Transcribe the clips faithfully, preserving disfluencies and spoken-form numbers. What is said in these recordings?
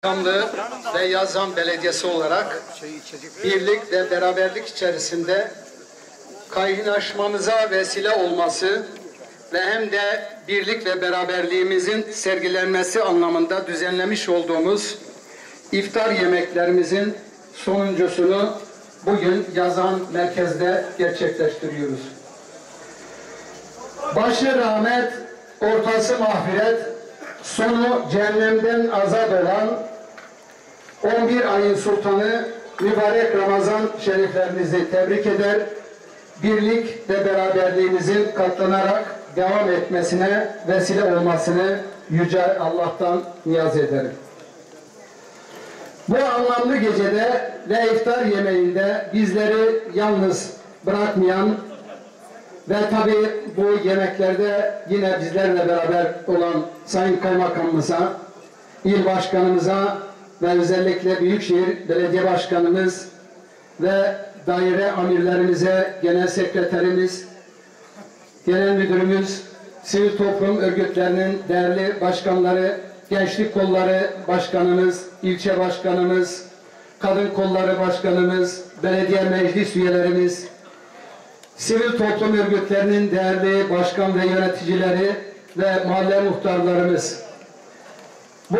Başkanlığı ve Yazan Belediyesi olarak birlik ve beraberlik içerisinde kaynaşmamıza vesile olması ve hem de birlik ve beraberliğimizin sergilenmesi anlamında düzenlemiş olduğumuz iftar yemeklerimizin sonuncusunu bugün Yazan merkezde gerçekleştiriyoruz. Başı rahmet, ortası mağfiret, sonu cehennemden azat olan on bir ayın sultanı mübarek Ramazan şeriflerinizi tebrik eder, birlik ve beraberliğimizin katlanarak devam etmesine vesile olmasını Yüce Allah'tan niyaz ederim. Bu anlamlı gecede ve iftar yemeğinde bizleri yalnız bırakmayan ve tabii bu yemeklerde yine bizlerle beraber olan Sayın Kaymakamımıza, İl Başkanımıza ve özellikle Büyükşehir Belediye Başkanımız ve daire amirlerimize, genel sekreterimiz, genel müdürümüz, sivil toplum örgütlerinin değerli başkanları, gençlik kolları başkanımız, ilçe başkanımız, kadın kolları başkanımız, belediye meclis üyelerimiz, sivil toplum örgütlerinin değerli başkan ve yöneticileri ve mahalle muhtarlarımız, bu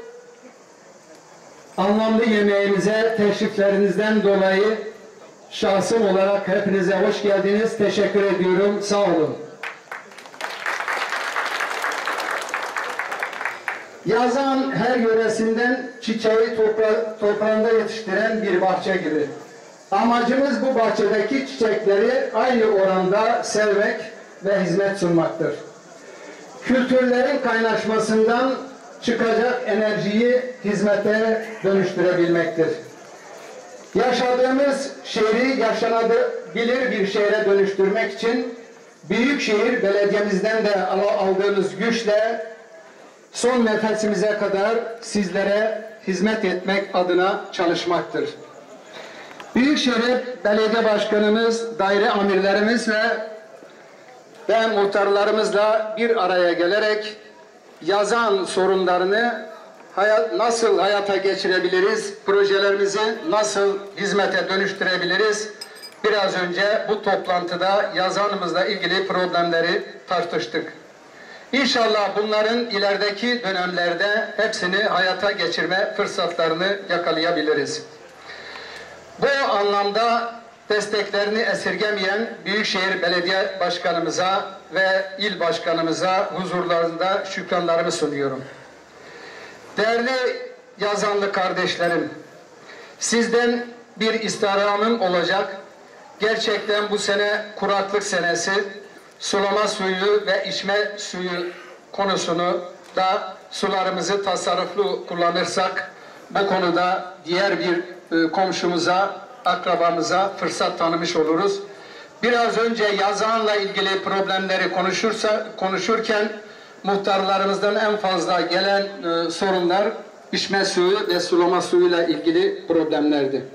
anlamlı yemeğimize teşriflerinizden dolayı şahsım olarak hepinize hoş geldiniz. Teşekkür ediyorum. Sağ olun. Yazan her yöresinden çiçeği topra toprağında yetiştiren bir bahçe gibi. Amacımız bu bahçedeki çiçekleri aynı oranda sevmek ve hizmet sunmaktır. Kültürlerin kaynaşmasından çıkacak enerjiyi hizmete dönüştürebilmektir. Yaşadığımız şehri yaşanabilir bir şehre dönüştürmek için Büyükşehir Belediye'mizden de aldığımız güçle son nefesimize kadar sizlere hizmet etmek adına çalışmaktır. Büyükşehir Belediye Başkanımız, daire amirlerimiz ve ben muhtarlarımızla bir araya gelerek Yazan sorunlarını hayat, nasıl hayata geçirebiliriz, projelerimizi nasıl hizmete dönüştürebiliriz? Biraz önce bu toplantıda Yazanımızla ilgili problemleri tartıştık. İnşallah bunların ilerideki dönemlerde hepsini hayata geçirme fırsatlarını yakalayabiliriz. Bu anlamda desteklerini esirgemeyen Büyükşehir Belediye Başkanımıza ve İl Başkanımıza huzurlarında şükranlarımı sunuyorum. Değerli Yazanlı kardeşlerim, sizden bir istirhamım olacak. Gerçekten bu sene kuraklık senesi, sulama suyu ve içme suyu konusunu da sularımızı tasarruflu kullanırsak bu konuda diğer bir e, komşumuza, akrabamıza fırsat tanımış oluruz. Biraz önce Yazan'la ilgili problemleri konuşursa, konuşurken muhtarlarımızdan en fazla gelen e, sorunlar içme suyu ve sulama suyuyla ilgili problemlerdi.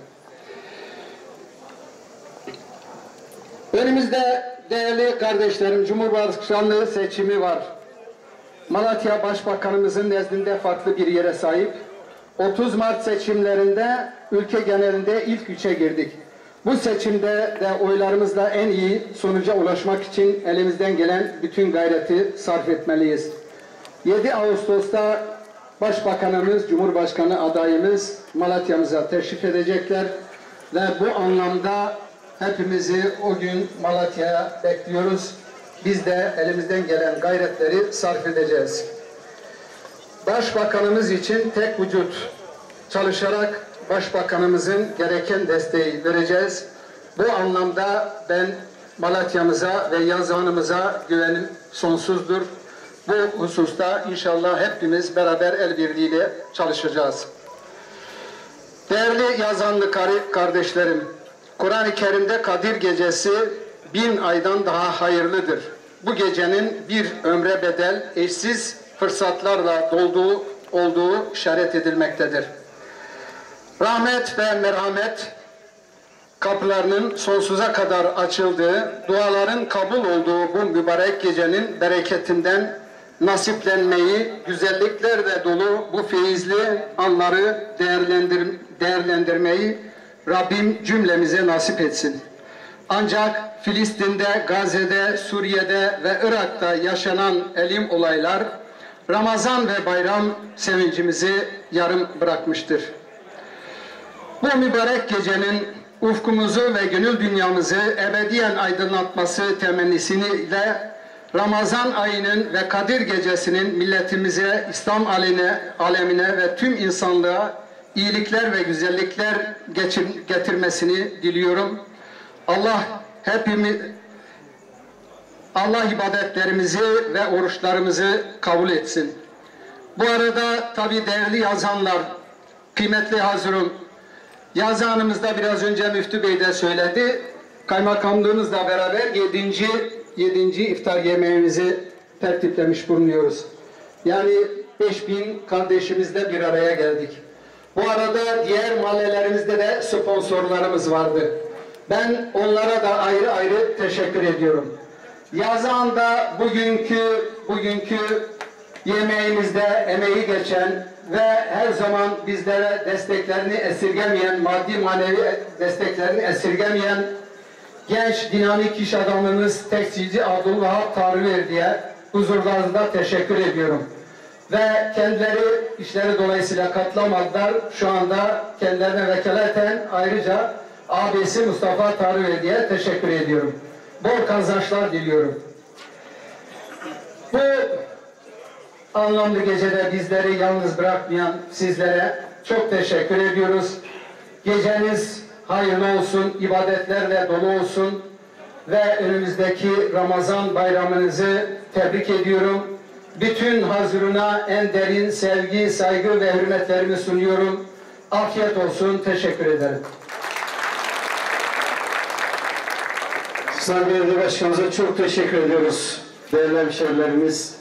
Önümüzde değerli kardeşlerim, Cumhurbaşkanlığı seçimi var. Malatya Başbakanımızın nezdinde farklı bir yere sahip. otuz Mart seçimlerinde ülke genelinde ilk üçe girdik. Bu seçimde de oylarımızla en iyi sonuca ulaşmak için elimizden gelen bütün gayreti sarf etmeliyiz. yedi Ağustos'ta Başbakanımız, Cumhurbaşkanı adayımız Malatya'mıza teşrif edecekler ve bu anlamda hepimizi o gün Malatya'ya bekliyoruz. Biz de elimizden gelen gayretleri sarf edeceğiz. Başbakanımız için tek vücut çalışarak Başbakanımızın gereken desteği vereceğiz. Bu anlamda ben Malatya'mıza ve Yazan'ımıza güvenim sonsuzdur. Bu hususta inşallah hepimiz beraber el birliğiyle çalışacağız. Değerli Yazanlı kardeşlerim, Kur'an-ı Kerim'de Kadir Gecesi bin aydan daha hayırlıdır. Bu gecenin bir ömre bedel, eşsiz fırsatlarla dolduğu olduğu işaret edilmektedir. Rahmet ve merhamet kapılarının sonsuza kadar açıldığı, duaların kabul olduğu bu mübarek gecenin bereketinden nasiplenmeyi, güzelliklerle dolu bu feyizli anları değerlendir değerlendirmeyi Rabbim cümlemize nasip etsin. Ancak Filistin'de, Gazze'de, Suriye'de ve Irak'ta yaşanan elim olaylar Ramazan ve bayram sevincimizi yarım bırakmıştır. Bu mübarek gecenin ufkumuzu ve gönül dünyamızı ebediyen aydınlatması temennisiyle Ramazan ayının ve Kadir gecesinin milletimize, İslam alemine, alemine ve tüm insanlığa iyilikler ve güzellikler geçir, getirmesini diliyorum. Allah hepimiz Allah ibadetlerimizi ve oruçlarımızı kabul etsin. Bu arada tabii değerli yazanlar, kıymetli hazırım, yazanımızda biraz önce Müftü Bey de söyledi, kaymakamlığımızla beraber yedinci yedinci iftar yemeğimizi tertiplemiş bulunuyoruz. Yani beş bin kardeşimizle bir araya geldik. Bu arada diğer mahallelerimizde de sponsorlarımız vardı. Ben onlara da ayrı ayrı teşekkür ediyorum. Yazan'da bugünkü bugünkü yemeğimizde emeği geçen ve her zaman bizlere desteklerini esirgemeyen, maddi manevi desteklerini esirgemeyen genç dinamik iş adamımız Tekstilci Abdülvahap Tanrıverdi'ye huzurlarında teşekkür ediyorum. Ve kendileri işleri dolayısıyla katılamadılar. Şu anda kendilerine vekaleten ayrıca abisi Mustafa Tanrıverdi'ye teşekkür ediyorum. Bol kazançlar diliyorum. Bu anlamlı gecede bizleri yalnız bırakmayan sizlere çok teşekkür ediyoruz. Geceniz hayırlı olsun, ibadetlerle dolu olsun ve önümüzdeki Ramazan bayramınızı tebrik ediyorum. Bütün hazırına en derin sevgi, saygı ve hürmetlerimi sunuyorum. Afiyet olsun, teşekkür ederim. Sayın Belediye Başkanımıza çok teşekkür ediyoruz. Değerli hemşehrilerimiz,